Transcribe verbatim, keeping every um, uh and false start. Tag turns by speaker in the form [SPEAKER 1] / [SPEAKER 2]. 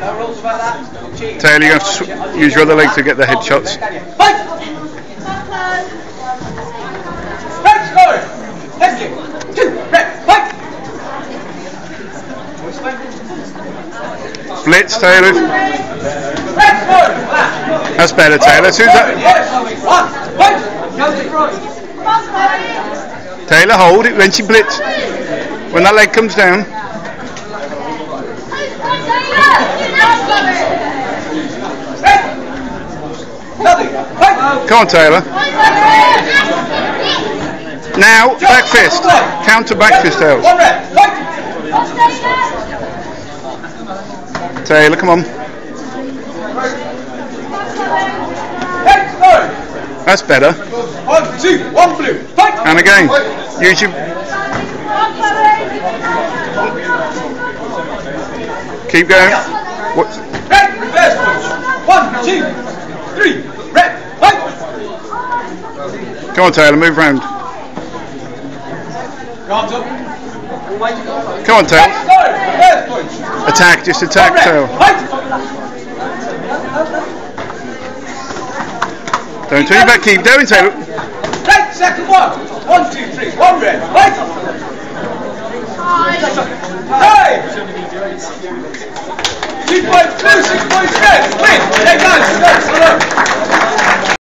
[SPEAKER 1] Taylor, you have to use your other leg to get the headshots. Blitz, Taylor. That's better, Taylor. Who's that? Taylor, hold it when she blitz. When that leg comes down. Come on, Taylor. Now, back fist. Counter back fist, Taylor. Taylor, come on. That's better.
[SPEAKER 2] One, two, one blue.
[SPEAKER 1] And again. Use your... Keep going. What?
[SPEAKER 2] Red, reverse punch. One, two, three. Red, fight.
[SPEAKER 1] Come on, Taylor, move round.
[SPEAKER 2] Guards up.
[SPEAKER 1] Come on, Taylor.
[SPEAKER 2] Reverse punch.
[SPEAKER 1] Attack, just attack, Taylor. Don't turn your back, keep going, Taylor.
[SPEAKER 2] Red, second one. One, two, three. One red. Fight. Hey! Two points blue, six points red. Win. Hey guys, go.